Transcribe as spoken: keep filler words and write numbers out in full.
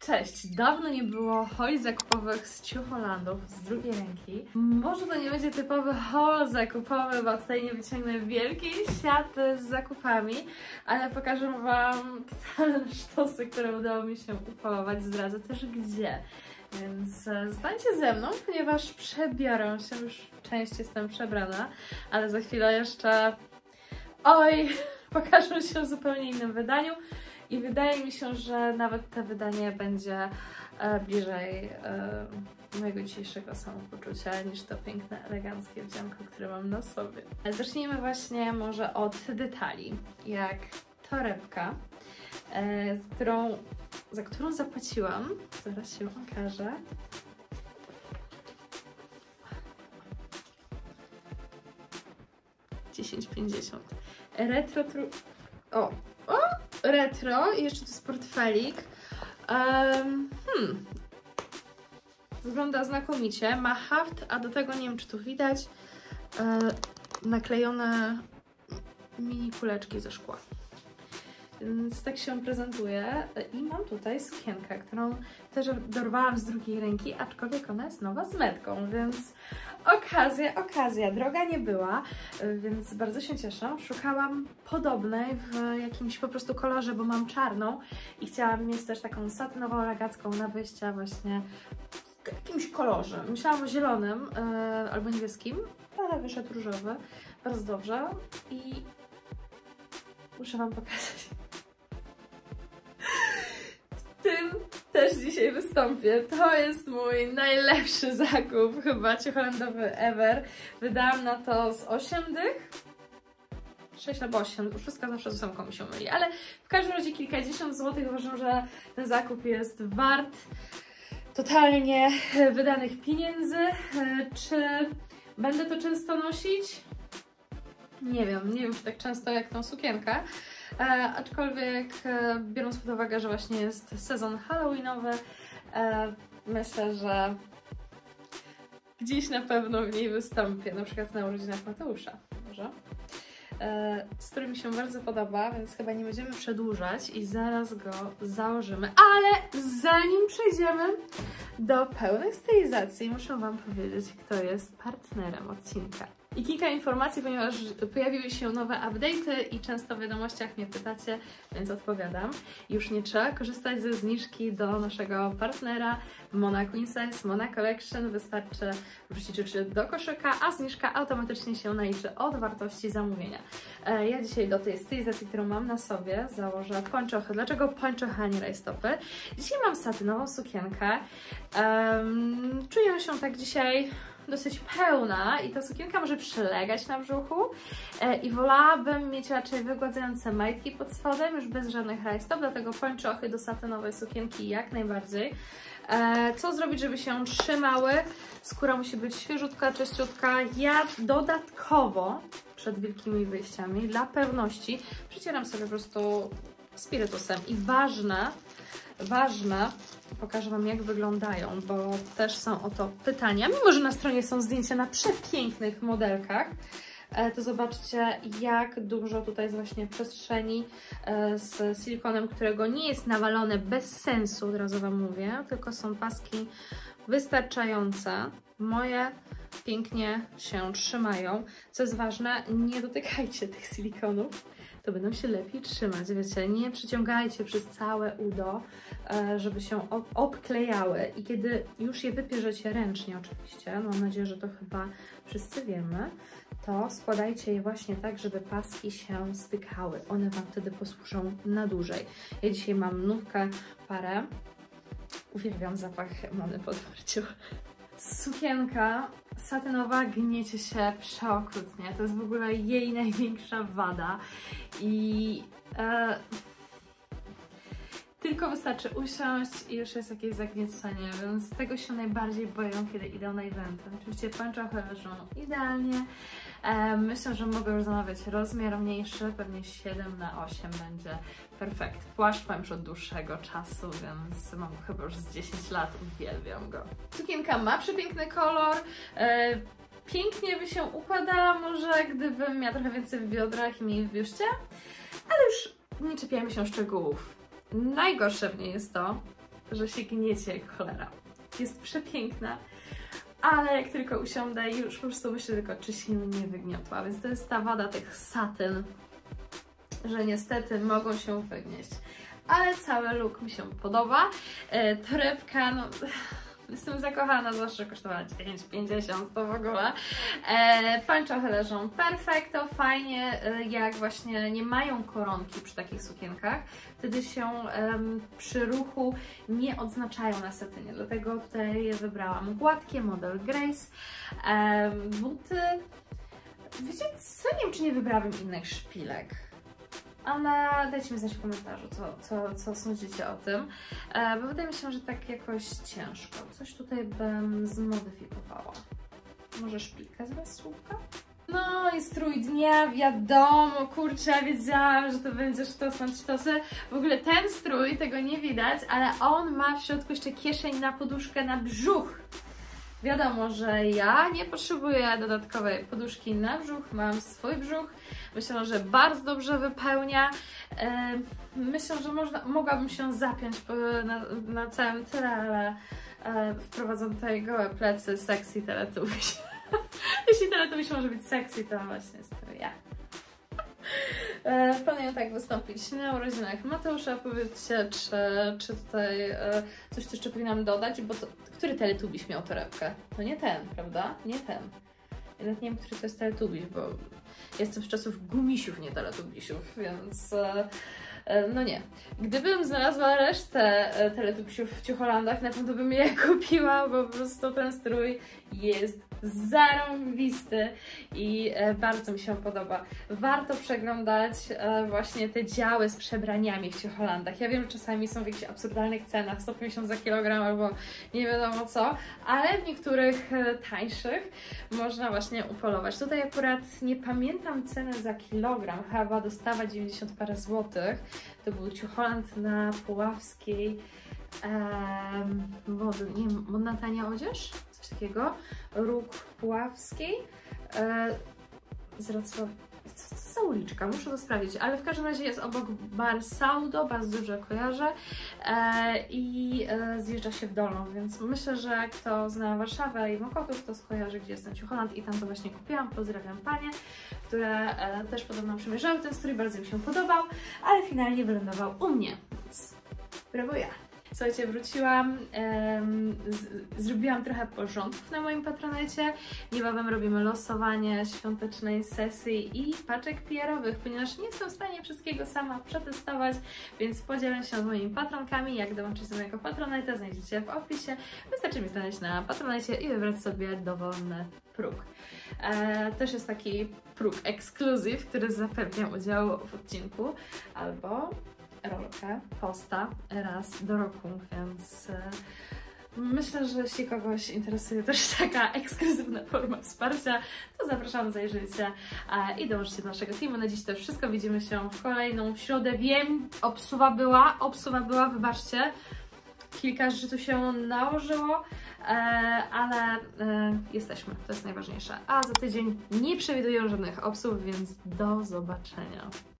Cześć! Dawno nie było holi zakupowych z Ciucholandów z drugiej ręki. Może to nie będzie typowy haul zakupowy, bo tutaj nie wyciągnę wielkiej siaty z zakupami, ale pokażę Wam totalne sztosy, które udało mi się upolować. Zdradzę też gdzie. Więc zostańcie ze mną, ponieważ przebiorę się, już w części jestem przebrana, ale za chwilę jeszcze, oj, pokażę się w zupełnie innym wydaniu. I wydaje mi się, że nawet to wydanie będzie e, bliżej e, mojego dzisiejszego samopoczucia niż to piękne, eleganckie wdzianko, które mam na sobie. Zacznijmy właśnie może od detali, jak torebka, e, z którą, za którą zapłaciłam, zaraz się okaże. dziesięć pięćdziesiąt. Retro tru... O! O! Retro i jeszcze to jest portfelik. Um, hmm. Wygląda znakomicie. Ma haft, a do tego nie wiem, czy tu widać e, naklejone mini kuleczki ze szkła. Więc tak się prezentuje. I mam tutaj sukienkę, którą też dorwałam z drugiej ręki, aczkolwiek ona jest nowa z metką, więc okazja, okazja. Droga nie była, więc bardzo się cieszę. Szukałam podobnej w jakimś po prostu kolorze, bo mam czarną i chciałam mieć też taką satynową, elegancką na wyjście właśnie w jakimś kolorze. Myślałam o zielonym yy, albo niebieskim, ale wyszedł różowy. Bardzo dobrze i muszę Wam pokazać. W tym też dzisiaj wystąpię. To jest mój najlepszy zakup, chyba ciucholandowy ever. Wydałam na to z osiem dych. sześć albo osiem, wszystko zawsze z ósemką mi się myli, ale w każdym razie kilkadziesiąt złotych. Uważam, że ten zakup jest wart totalnie wydanych pieniędzy. Czy będę to często nosić? Nie wiem, nie wiem czy tak często jak tą sukienkę, e, aczkolwiek e, biorąc pod uwagę, że właśnie jest sezon halloweenowy, e, myślę, że gdzieś na pewno w niej wystąpię, na przykład na urodzinach Mateusza, może, e, z którym mi się bardzo podoba, więc chyba nie będziemy przedłużać i zaraz go założymy, ale zanim przejdziemy do pełnej stylizacji, muszę Wam powiedzieć, kto jest partnerem odcinka. I kilka informacji, ponieważ pojawiły się nowe update'y i często w wiadomościach mnie pytacie, więc odpowiadam. Już nie trzeba korzystać ze zniżki do naszego partnera Mona Queen Size, Mona Collection. Wystarczy wrzucić rzeczy do koszyka, a zniżka automatycznie się naliczy od wartości zamówienia. Ja dzisiaj do tej stylizacji, którą mam na sobie, założę pończochy. Dlaczego pończochy, a nie rajstopy? Dzisiaj mam satynową sukienkę. Um, czuję się tak dzisiaj dosyć pełna i ta sukienka może przylegać na brzuchu e, i wolałabym mieć raczej wygładzające majtki pod spodem, już bez żadnych rajstop, dlatego pończochy do satynowej sukienki jak najbardziej. E, co zrobić, żeby się trzymały? Skóra musi być świeżutka, czyściutka. Ja dodatkowo przed wielkimi wyjściami dla pewności przycieram sobie po prostu spirytusem i ważne, ważne, pokażę Wam jak wyglądają, bo też są o to pytania. Mimo że na stronie są zdjęcia na przepięknych modelkach, to zobaczcie jak dużo tutaj jest właśnie przestrzeni z silikonem, którego nie jest nawalone bez sensu, od razu Wam mówię, tylko są paski wystarczające. Moje pięknie się trzymają. Co jest ważne, nie dotykajcie tych silikonów, to będą się lepiej trzymać, wiecie, nie przyciągajcie przez całe udo, żeby się obklejały i kiedy już je wypierzecie ręcznie oczywiście, no mam nadzieję, że to chyba wszyscy wiemy, to składajcie je właśnie tak, żeby paski się stykały, one Wam wtedy posłużą na dłużej. Ja dzisiaj mam nówkę parę, uwielbiam zapach Mony po otwarciu. Sukienka satynowa gniecie się przeokrutnie, to jest w ogóle jej największa wada i e, tylko wystarczy usiąść i już jest jakieś zagniecenie, więc tego się najbardziej boją, kiedy idą na eventy. Oczywiście pończochy leżą idealnie, e, myślę, że mogę już zamawiać rozmiar mniejszy, pewnie siedem na osiem będzie perfekt. Płaszcz mam już od dłuższego czasu, więc mam chyba już z dziesięć lat, uwielbiam go. Sukienka ma przepiękny kolor, e, pięknie by się układała może, gdybym miała trochę więcej w biodrach i mniej w biuście, ale już nie czepiajmy się szczegółów. Najgorsze w niej jest to, że się gniecie jak cholera. Jest przepiękna, ale jak tylko usiądę, już po prostu myślę tylko, czy się nie wygniotła, więc to jest ta wada tych satyn, że niestety mogą się wygnieść. Ale cały look mi się podoba. E, torebka, no... Jestem zakochana, zwłaszcza, że kosztowała dziewięć pięćdziesiąt, to w ogóle. E, Pańczochy leżą perfekto, fajnie, e, jak właśnie nie mają koronki przy takich sukienkach, wtedy się e, przy ruchu nie odznaczają na satynie, dlatego tutaj je wybrałam. Gładkie, model Grace. E, buty, wiecie co, nie wiem, czy nie wybrałabym innych szpilek. Ale dajcie mi znać w komentarzu, co, co, co sądzicie o tym, e, bo wydaje mi się, że tak jakoś ciężko. Coś tutaj bym zmodyfikowała. Może szpilkę zamiast słupka? No i strój dnia, wiadomo, kurczę, wiedziałam, że to będzie sztos na sztosy. W ogóle ten strój, tego nie widać, ale on ma w środku jeszcze kieszeń na poduszkę na brzuch. Wiadomo, że ja nie potrzebuję dodatkowej poduszki na brzuch, mam swój brzuch. Myślę, że bardzo dobrze wypełnia. Myślę, że można, mogłabym się zapiąć na, na całym tyle, ale wprowadzam tutaj gołe plecy, sexy Teletubbies. Jeśli Teletubbies może być sexy, to właśnie jest to ja. Planuję tak wystąpić na urodzinach Mateusza. Powiedzcie, czy, czy tutaj coś jeszcze powinnam dodać, bo to, który Teletubbies miał torebkę? No nie ten, prawda? Nie ten. Ja nawet nie wiem, który to jest Teletubbies, bo jestem z czasów gumisiów, nie Teletubbiesów, więc no nie. Gdybym znalazła resztę Teletubbiesów w Ciucholandach, na pewno bym je kupiła, bo po prostu ten strój jest zarąbisty i bardzo mi się podoba. Warto przeglądać właśnie te działy z przebraniami w Ciucholandach. Ja wiem, że czasami są w jakichś absurdalnych cenach, sto pięćdziesiąt za kilogram albo nie wiadomo co, ale w niektórych tańszych można właśnie upolować. Tutaj akurat nie pamiętam ceny za kilogram, chyba dostawa dziewięćdziesiąt parę złotych. To był Ciucholand na Puławskiej. Um, mod, nie wiem, modna tania odzież? Coś takiego. Róg Puławskiej. E, z Racław... Co to za uliczka? Muszę to sprawdzić, ale w każdym razie jest obok bar Saudo, bardzo dobrze kojarzę e, i e, zjeżdża się w Dolną, więc myślę, że kto zna Warszawę i Mokotów, to skojarzy, gdzie jest ten Ciucholand i tam to właśnie kupiłam. Pozdrawiam panie, które e, też podobno przymierzały ten strój, bardzo mi się podobał, ale finalnie wylądował u mnie, więc brawo ja. Słuchajcie, wróciłam, em, z, zrobiłam trochę porządków na moim Patronecie. Niebawem robimy losowanie świątecznej sesji i paczek P R-owych, ponieważ nie jestem w stanie wszystkiego sama przetestować, więc podzielę się z moimi patronkami. Jak dołączyć do mojego Patronite'a, znajdziecie w opisie. Wystarczy mi znaleźć na Patronecie i wybrać sobie dowolny próg. E, też jest taki próg ekskluzyw, który zapewnia udział w odcinku, albo rolkę, posta raz do roku, więc e, myślę, że jeśli kogoś interesuje też taka ekskluzywna forma wsparcia, to zapraszam, zajrzyjcie e, i dołączcie do naszego teamu. Na dziś to już wszystko, widzimy się w kolejną środę. Wiem, obsuwa była, obsuwa była, wybaczcie, kilka rzeczy tu się nałożyło, e, ale e, jesteśmy, to jest najważniejsze. A za tydzień nie przewiduję żadnych obsług, więc do zobaczenia.